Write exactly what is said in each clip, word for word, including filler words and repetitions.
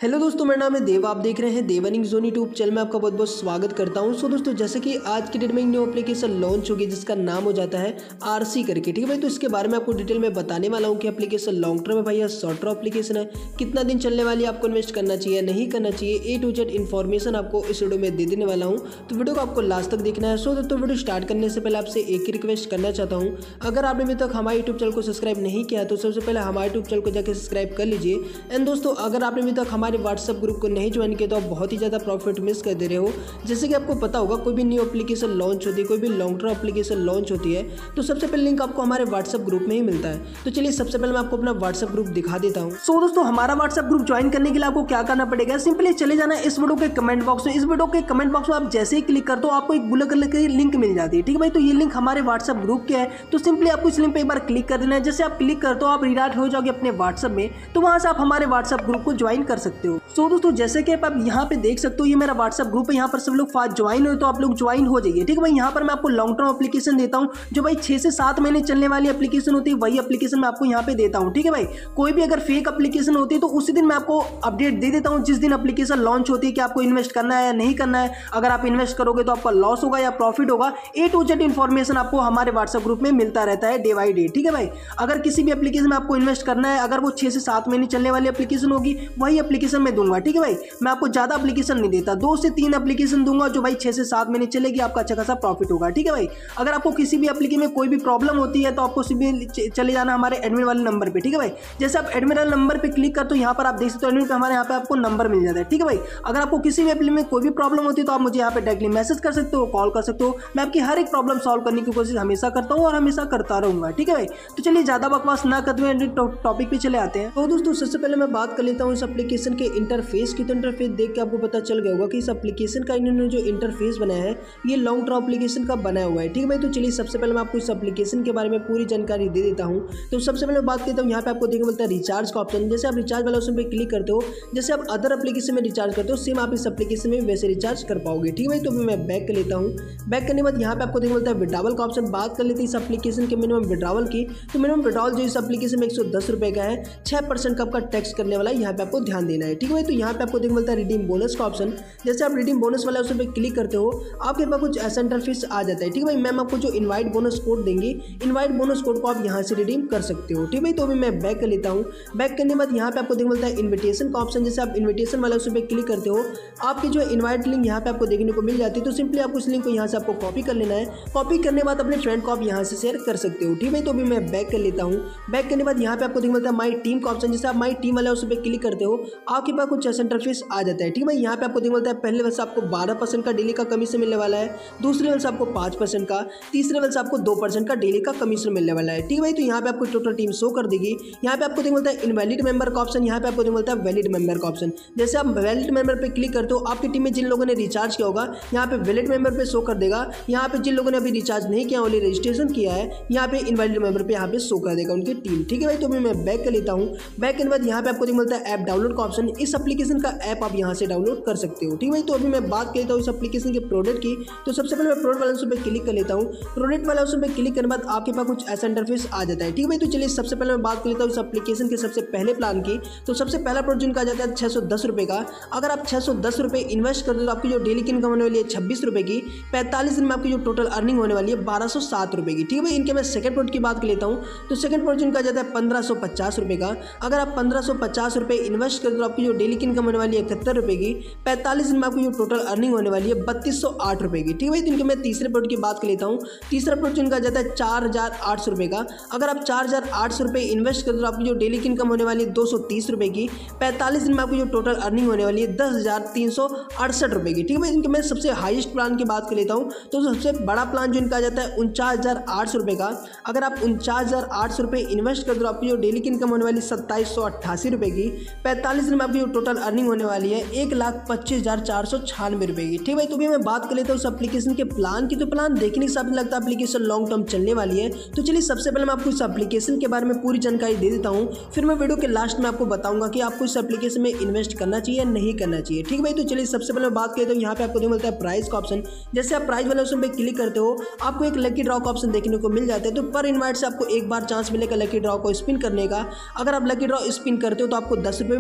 Hello दोस्तों, मेरा नाम है देव। आप देख रहे हैं Dev earning zone YouTube channel में आपका बहुत बहुत स्वागत करता हूं। सो दोस्तों, जैसे कि आज की डेट में एक न्यू एप्लीकेशन लॉन्च होगी जिसका नाम हो जाता है आरसी करके। ठीक है भाई, तो इसके बारे में आपको डिटेल में बताने वाला हूं कि एप्लीकेशन लॉन्ग टर्म है भाई या शॉर्ट टर्म एप्लीकेशन है, कितना दिन चलने वाली है, आपको इन्वेस्ट करना चाहिए नहीं करना चाहिए, ए टू जेड इन्फॉर्मेशन आपको इस वीडियो में दे देने वाला हूँ। तो वीडियो को आपको लास्ट तक देखना है। सो दोस्तों, वीडियो स्टार्ट करने से पहले आपसे एक ही रिक्वेस्ट करना चाहता हूँ, अगर आपने अभी तक हमारे यूट्यूब चैनल को सब्सक्राइब नहीं किया तो सबसे पहले हमारे यूट्यूब चैनल को जाकर सब्सक्राइब कर लीजिए। एंड दोस्तों, अगर आपने अभी तक हमारे व्हाट्सएप ग्रुप को नहीं ज्वाइन किया तो आप बहुत ही ज़्यादा प्रॉफिट मिस कर दे रहे हो। जैसे कि आपको पता होगा, कोई भी न्यू एप्लीकेशन लॉन्च होती है, कोई भी लॉन्ग टर्म एप्लीकेशन लॉन्च होती है तो सबसे पहले लिंक आपको हमारे व्हाट्सएप ग्रुप में ही मिलता है। तो चलिए सबसे पहले मैं आपको अपना व्हाट्सएप ग्रुप दिखा देता हूँ। सो दोस्तों, हमारा व्हाट्सएप ग्रुप ज्वाइन करने के लिए आपको क्या करना पड़ेगा, सिंपली चले जाना इस वीडियो के कमेंट बॉक्स में। इस वीडियो के कमेंट बॉक्स में आप जैसे ही क्लिक करते हो आपको एक ब्लू कलर की लिंक मिल जाती है। ठीक है भाई, तो ये लिंक हमारे व्हाट्सएप ग्रुप के है। तो सिंपली आपको इस लिंक पे एक बार क्लिक कर देना है। जैसे आप क्लिक करते हो आप रिडायरेक्ट हो जाओगे अपने व्हाट्सएप में, तो वहां से आप हमारे व्हाट्सएप ग्रुप को ज्वाइन कर सकते हो। सो दोस्तों, जैसे कि आप यहाँ पे देख सकते हो, ये मेरा व्हाट्सएप ग्रुप है। यहाँ पर सब लोग फास्ट ज्वाइन हुए तो आप लोग ज्वाइन हो जाइए। ठीक है भाई, यहाँ पर मैं आपको लॉन्ग टर्म एप्लीकेशन देता हूँ, जो भाई छह से सात महीने चलने वाली एप्लीकेशन होती है, वही एप्लीकेशन मैं आपको यहाँ पे देता हूँ। ठीक है भाई, कोई भी अगर फेक एप्लीकेशन होती है तो उसी दिन मैं आपको अपडेट दे देता हूँ, जिस दिन एप्लीकेशन लॉन्च होती है कि आपको इन्वेस्ट करना है या नहीं करना है। अगर आप इन्वेस्ट करोगे तो आपका लॉस होगा या प्रॉफिट होगा, ए टू जेड इन्फॉर्मेशन आपको हमारे व्हाट्सएप ग्रुप में मिलता रहता है डे बाई डे। ठीक है भाई, अगर किसी भी एप्लीकेशन में आपको इन्वेस्ट करना है, अगर वो छह से सात महीने चलने वाली एप्लीकेशन होगी वही एप्लीकेशन मैं दूंगा। ठीक है भाई, मैं आपको ज्यादा एप्लीकेशन नहीं देता, दो से तीन एप्लीकेशन दूंगा जो भाई छह से सात महीने चलेगी, आपका अच्छा खासा प्रॉफिट होगा। ठीक है भाई, अगर आपको किसी भी एप्लीकेशन में कोई भी प्रॉब्लम होती है तो आपको सीधे चले जाना हमारे एडमिन वाले नंबर पे। ठीक है भाई, जैसे आप एडमिन वाले नंबर पे क्लिक करते हो, यहाँ पर आप देख सकते हो एडमिन पे हमारे यहाँ पे आपको नंबर मिल जाता है। ठीक है भाई, अगर आपको किसी भी एप्लीकेशन में कोई भी प्रॉब्लम होती है तो आप मुझे यहाँ पे डायरेक्टली मैसेज कर सकते हो, कॉल कर सकते हो। मैं आपकी हर एक प्रॉब्लम सॉल्व करने की कोशिश हमेशा करता हूँ और हमेशा करता रहूंगा। ठीक है भाई, तो चलिए ज्यादा बकवास ना करते हुए टॉपिक पे चले आते हैं। तो दोस्तों, सबसे पहले मैं बात कर लेता हूँ इस एप्लीकेशन के इंटरफेस की। तो इंटरफेस देख के आपको पता चल गया होगा कि इस एप्लीकेशन का इन्होंने जो इंटरफेस बनाया है ये लॉन्ग टर्म एप्लीकेशन का बनाया हुआ है। ठीक है भाई, तो चलिए सबसे पहले मैं आपको इस एप्लीकेशन के बारे में पूरी जानकारी दे देता हूँ। तो सबसे पहले मैं बात करता हूँ, यहाँ पे आपको देखने मिलता है रिचार्ज का ऑप्शन। जैसे आप रिचार्ज वाला ऑप्शन पे क्लिक करते हो, जैसे आप अदर एप्लीकेशन में रिचार्ज करते हो सेम आप इस एप्लीकेशन में वैसे रिचार्ज कर पाओगे। ठीक है भाई, तो मैं बैक कर लेता हूँ। बैक करने के बाद यहाँ पे आपको देखने मिलता है विड्रॉवल का ऑप्शन। बात कर लेते हैं इस एप्लीकेशन के मिनिमम विड्रॉवल की। तो मिनिमम विड्रॉवल जो इस एप्लीकेशन में एक सौ दस रुपये का है, छः परसेंट का आपका टैक्स करने वाला है, यहाँ पे आपको ध्यान देना है। ठीक है भाई, तो यहाँ पे आपको देखने मिलता है रिडीम बोनस का ऑप्शन। जैसे आप रिडीम बोनस वाला ऑप्शन पे क्लिक करते हो आपके पास कुछ ऐसा इंटरफेस आ जाता है। ठीक है भाई, मैम आपको जो इनवाइट बोनस कोड देंगे, इनवाइट बोनस कोड को आप यहाँ से रिडीम कर सकते हो। ठीक है भाई, तो अभी मैं बैक कर लेता हूँ। बैक करने के बाद यहाँ पे आपको देखने मिलता है इन्विटेशन का ऑप्शन। जैसे आप इन्विटेशन वाला उस पर क्लिक करते हो आपकी जो इनवाइट लिंक यहाँ पे आपको देखने को मिल जाती है। तो सिंपली आपको इस लिंक को यहाँ से आपको कॉपी कर लेना है। कॉपी करने के बाद अपने फ्रेंड को आप यहाँ से शेयर कर सकते हो। ठीक है भाई, तो अभी मैं बैक कर लेता हूँ। बैक करने के बाद यहाँ पे आपको देखने मिलता है माई टीम का ऑप्शन। जैसे आप माई टीम वाला उस पर क्लिक करते हो आपके पास कुछ ऐसा इंटरफेस आ जाता है। ठीक है भाई, यहाँ पे आपको देखने मिलता है पहले वर्ष आपको बारह परसेंट का डेली का कमीशन मिलने वाला है, दूसरे लेवल से आपको पाँच परसेंट का, तीसरे लेवल से आपको दो परसेंट का डेली का कमीशन मिलने वाला है। ठीक है भाई, तो यहाँ पे आपको टोटल टीम शो कर देगी। यहाँ पे आपको देखने मिलता है इनवैलिड मेंबर का ऑप्शन, यहाँ पे आपको देखने मिलता है वैलिड मेंबर का ऑप्शन। जैसे आप वैलिड मेंबर पे क्लिक करते हो आपकी टीम में जिन लोगों ने रिचार्ज किया होगा यहाँ पे वैलिड मेंबर पे शो कर देगा। यहाँ पे जिन लोगों ने अभी रिचार्ज नहीं किया, ओनली रजिस्ट्रेशन किया है, यहाँ पे इनवैलिड मेंबर पे यहाँ पे शो कर देगा उनकी टीम। ठीक है भाई, तो मैं बैक कर लेता हूँ। बैक करने के बाद यहाँ पे आपको देखने मिलता है ऐप डाउनलोड का ऑप्शन। इस एप्लीकेशन का ऐप आप यहाँ से डाउनलोड कर सकते हो। ठीक है भाई, तो अभी मैं बात करता हूँ इस एप्लीकेशन के प्रोडक्ट की। तो सबसे पहले मैं प्रोडक्ट वाले ऑप्शन पे क्लिक कर लेता हूँ। प्रोडक्ट वाले ऑप्शन पे क्लिक करने के बाद आपके पास कुछ ऐसा इंटरफेस आ जाता है। ठीक है भाई, तो चलिए सबसे पहले मैं बात कर लेता हूँ इस एप्लीकेशन के सबसे पहले प्लान की। तो सबसे पहला प्रोडक्ट जिनका आ जाता है छः सौ दस रुपये का। अगर आप छः सौ दस रुपये इन्वेस्ट करते हो तो आपकी जो डेली की इनकम होने वाली है छब्बीस रुपये की, पैंतालीस दिन में आपकी जो टोटल अर्निंग होने वाली है बारह सौ सात रुपये की। ठीक है भाई, इनके मैं सेकंड प्रोडक्ट की बात कर लेता हूँ। तो सेकंड प्रोडक्ट जिनका आ जाता है पंद्रह सौ पचास रुपये का। अगर आप पंद्रह सौ पचास रुपये इन्वेस्ट करते हो तो आपकी जो डेली की इनकम होने वाली है इकहत्तर रुपये की, पैंतालीस दिन में आपकी जो टोटल अर्निंग होने वाली है बत्तीस सौ आठ रुपये की। ठीक है भाई, तो इनके मैं तीसरे प्रोडक्ट की बात कर लेता हूँ। तीसरा प्रोडक्ट जिनका आ जाता है चार हज़ार आठ सौ रुपये का। अगर आप चार हज़ार आठ सौ रुपये इन्वेस्ट करते हो तो आपकी जो डेली की इनकम होने वाली है दो सौ तीस रुपये की, पैंतालीस दिन में आपकी जो टोटल अर्निंग होने वाली है दस हज़ार तीन सौ अड़सठ रुपये की। ठीक है भाई, इनके मैं सबसे हाईएस्ट प्लान की बात कर लेता हूँ। तो सबसे बड़ा प्लान जो इनका आ जाता है उनचास हज़ार आठ सौ रुपये का। अगर आप उनचास हज़ार आठ सौ रुपये इन्वेस्ट करते हो आपकी जो डेली की इनकम होने वाली सत्ताईस सौ अट्ठासी रुपये की, पैंतालीस दिन में आपकी जो टोटल अर्निंग होने वाली है एक लाख पच्चीस हज़ार चार सौ छियानवे रुपये की। ठीक भाई, तो भी मैं बात कर लेता हूँ उस एप्लीकेशन के प्लान की। तो प्लान देखने के हिसाब से लगता है एप्लीकेशन लॉन्ग टर्म चलने वाली है। तो चलिए सबसे पहले मैं आपको इस एप्लीकेशन के बारे में पूरी जानकारी दे देता हूँ, फिर मैं वीडियो के लास्ट में आपको बताऊंगा कि आपको इस एप्लीकेशन में इन्वेस्ट करना चाहिए या नहीं करना चाहिए। ठीक भाई, तो चलिए सबसे पहले बात करते हो, यहाँ पे आपको मिलता है प्राइस का ऑप्शन। जैसे आप प्राइस वाले ऑप्शन पे क्लिक करते हो आपको एक लकी ड्रॉ का ऑप्शन देखने को मिल जाता है। तो पर इनवाइट से आपको एक बार चांस मिलेगा लकी ड्रॉ को स्पिन करने का। अगर आप लकी ड्रॉ स्पिन करते हो तो आपको दस रुपये मिल सकते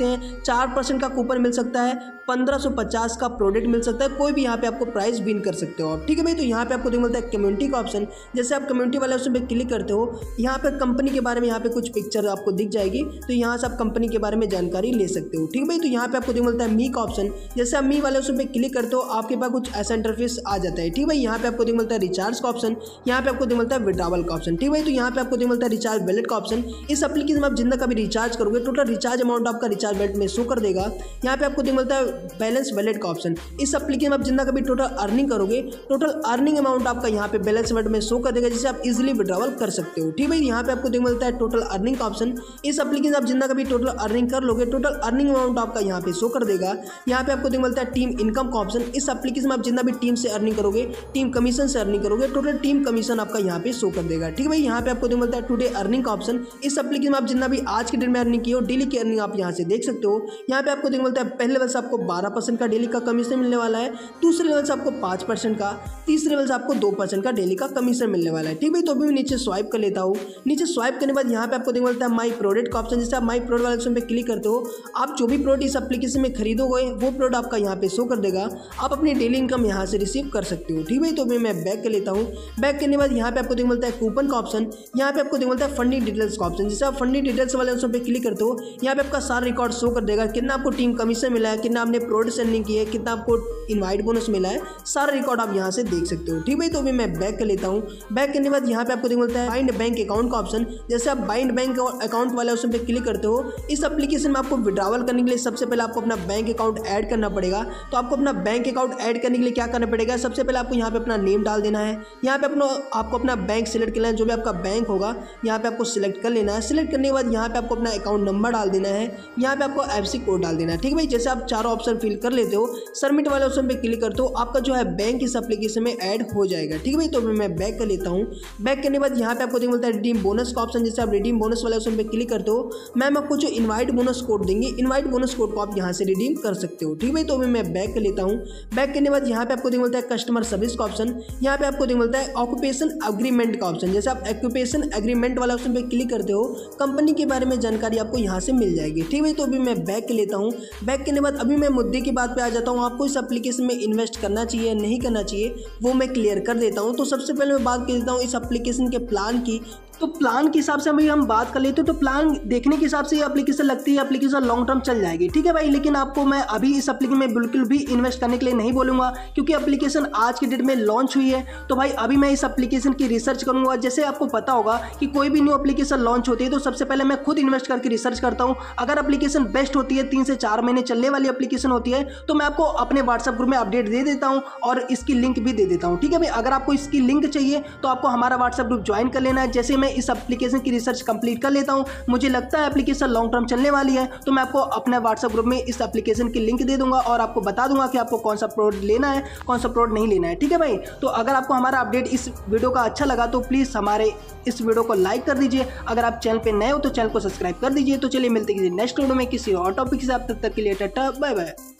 हैं, चार परसेंट का कूपन मिल सकता है, पंद्रह सौ पचास का प्रोडक्ट मिल सकता है, कोई भी यहाँ पे आपको प्राइस विन कर सकते हो आप, ठीक है भाई। तो यहाँ पे आपको मिलता है कम्युनिटी का ऑप्शन। जैसे आप कम्युनिटी वाले ऑप्शन पे क्लिक करते हो, यहाँ पे कंपनी के बारे में यहाँ पे कुछ पिक्चर आपको दिख जाएगी, तो यहाँ से आप कंपनी के बारे में जानकारी ले सकते हो, ठीक है भाई। तो यहाँ पे आपको मिलता है मी का ऑप्शन। जैसे आप मी वाले ऑप्शन पे क्लिक करते हो, आपके पास कुछ ऐसा इंटरफेस आ जाता है, ठीक है भाई। यहाँ पे आपको मिलता है रिचार्ज का ऑप्शन, यहाँ पे आपको मिलता है विड्रॉवल का ऑप्शन, ठीक है भाई। तो यहाँ पे आपको मिलता है रिचार्ज वैलेट का ऑप्शन। इस एप्लीकेशन में आप जितना कभी रिचार्ज करोगे, टोटल रिचार्ज अमाउंट आपका रिचार्ज वैलेट में शो कर देगा। यहाँ पे आपको मिलता है बैलेंस वैलेट का ऑप्शन। इस एप्लीकेशन में आप जितना कभी टोटल अर्निंग करोगे, टोटल अर्निंग अमाउंट आपका यहाँ पे बैलेंस वैलेट में शो कर देगा, जिसे आप इजीली विड्रॉवल कर सकते हो, ठीक है भाई। यहाँ पे आपको मिलता है टोटल अर्निंग का ऑप्शन। इस एप्लीकेशन आप जितना कभी टोटल अर्निंग कर लोगे, टोटल अर्निंग अमाउंट आपका यहाँ पे शो कर देगा। यहाँ पे आपको मिलता है टीम इनकम का ऑप्शन। इस एप्लीकेशन में आप जितना भी टीम से अर्निंग करोगे, टीम कमीशन से अर्निंग करोगे, टोटल टीम कमीशन आपका यहाँ पे शो कर देगा, ठीक है भाई। यहाँ पे आपको मिलता है टुडे अर्निंग का ऑप्शन। इस एप्लीकेशन में आप जितना भी आज के डेट में अर्निंग की हो, डेली की अर्निंग आप यहाँ से देख सकते हो। यहाँ पे आपको मिलता है पहले लेवल से आपको बारह परसेंट का डेली का कमीशन मिलने वाला है, दूसरे लेवल से आपको पाँच परसेंट का, तीसरे लेवल से आपको दो परसेंट का डेली का कमीशन मिलने वाला है, ठीक भाई। तो अभी मैं नीचे स्वाइप कर लेता हूँ। नीचे स्वाइप करने के बाद यहाँ पे आपको मिलता है माई प्रोडक्ट का ऑप्शन। जैसे आप माई प्रोडक्ट वाले ऑप्शन पे क्लिक करते हो, आप जो भी प्रोडक्ट इस एप्लीकेशन में खरीदोगे, वो प्रोडक्ट आपका यहाँ पे शो कर देगा। आप अपनी डेली इनकम यहाँ से रिसीव कर सकते हो, ठीक भाई। तो अभी मैं बैक कर लेता हूँ। बैक करने के बाद यहाँ पे आपको मिलता है कूपन का ऑप्शन। यहाँ पे आपको मिलता है फंडिंग डिटेल्स का ऑप्शन। जैसे आप फंडिंग डिटेल्स वाले ऑप्शन पे क्लिक करते हो, यहाँ पे आपका सारा रिकॉर्ड शो कर देगा, कितना आपको टीम कमीशन मिला है, कितना आपने प्रोडक्ट सेंडिंग की है, कितना आपको इनवाइट बोनस मिला है, सारा रिकॉर्ड आप यहाँ से देख सकते हो, ठीक भाई। तो अभी मैं बैक कर लेता हूँ। बैक करने के बाद यहाँ पे आपको मिलता है बाइंड बैंक अकाउंट का ऑप्शन। जैसे आप बाइंड बैंक अकाउंट वाले ऑप्शन पे क्लिक करते हो, इस एप्लीकेशन में आपको विड्रॉवल करने के लिए सबसे पहले आपको अपना बैंक अकाउंट ऐड करना पड़ेगा। तो आपको अपना बैंक अकाउंट ऐड करने के लिए क्या करना पड़ेगा, सबसे पहले आपको यहाँ पे अपना नेम डाल देना है। यहाँ पे अपना आपको अपना बैंक सिलेक्ट करना है, जो भी आपका बैंक होगा यहाँ पे आपको सिलेक्ट कर लेना है। सिलेक्ट करने के बाद यहाँ पे आपको अपना अकाउंट नंबर डाल देना है, यहाँ पे आपको एफसी कोड डाल देना है, ठीक है भाई। जैसे आप चारों ऑप्शन फिल कर लेते हो, सबमिट वाले ऑप्शन पे क्लिक करते हो, आपका जो है बैंक इस एप्लीकेशन में ऐड हो जाएगा, ठीक है भाई। तो मैं बैक कर लेता हूँ। बैक करने के बाद यहाँ पे आपको मिलता है रिडीम बोनस का ऑप्शन। जैसे आप रिडीम बोनस वाले ऑप्शन पे क्लिक करते हो, मैम आपको जो इनवाइट बोनस कोड देंगे, इनवाइट बोनस कोड को आप यहाँ से रिडीम कर सकते हो, ठीक है भाई। तो मैं बैक कर लेता हूँ। बैक करने के बाद यहाँ पे आपको मिलता है कस्टमर सर्विस का ऑप्शन। यहाँ पे आपको मिलता है ऑक्यूपेशन एग्रीमेंट का ऑप्शन। जैसे आप ऑक्यूपेशन एग्रीमेंट वाला ऑप्शन पे क्लिक करते हो, कंपनी के बारे में जानकारी आपको यहाँ से मिल जाएगी, ठीक है। तो अभी मैं बैक कर लेता हूँ। बैक करने के बाद अभी मैं मुद्दे की बात पे आ जाता हूँ, आपको इस एप्लीकेशन में इन्वेस्ट करना चाहिए नहीं करना चाहिए, वो मैं क्लियर कर देता हूँ। तो सबसे पहले मैं बात कर देता हूँ इस एप्लीकेशन के प्लान की। तो प्लान के हिसाब से अभी हम बात कर लेते हैं, तो प्लान देखने के हिसाब से ये एप्लीकेशन लगती है एप्लीकेशन लॉन्ग टर्म चल जाएगी, ठीक है भाई। लेकिन आपको मैं अभी इस एप्लीकेशन में बिल्कुल भी इन्वेस्ट करने के लिए नहीं बोलूँगा, क्योंकि एप्लीकेशन आज की डेट में लॉन्च हुई है। तो भाई अभी मैं इस एप्लीकेशन की रिसर्च करूँगा। जैसे आपको पता होगा कि कोई भी न्यू एप्लीकेशन लॉन्च होती है, तो सबसे पहले मैं खुद इन्वेस्ट करके रिसर्च करता हूँ। अगर एप्लीकेशन बेस्ट होती है, तीन से चार महीने चलने वाली एप्लीकेशन होती है, तो मैं आपको अपने व्हाट्सएप ग्रुप में अपडेट दे देता हूँ और इसकी लिंक भी दे देता हूँ, ठीक है भाई। अगर आपको इसकी लिंक चाहिए तो आपको हमारा व्हाट्सएप ग्रुप ज्वाइन कर लेना है। जैसे मैं इस एप्लीकेशन रिसर्च कंप्लीट कर लेता हूं, मुझे लगता है एप्लीकेशन लॉन्ग टर्म चलने वाली है, तो मैं आपको अपने व्हाट्सएप ग्रुप में इस एप्लीकेशन की लिंक दे दूंगा और आपको बता दूंगा कि आपको कौन सा प्रोडक्ट लेना है, कौन सा प्रोडक्ट नहीं लेना है, ठीक है भाई। तो अगर आपको हमारा अपडेट इस वीडियो का अच्छा लगा तो प्लीज़ हमारे इस वीडियो को लाइक कर दीजिए। अगर आप चैनल पे नए हो तो चैनल को सब्सक्राइब कर दीजिए। तो चलिए मिलते हैं किसी नेक्स्ट वीडियो में किसी और टॉपिक से। आप तब तक के लिए टाटा बाय बाय।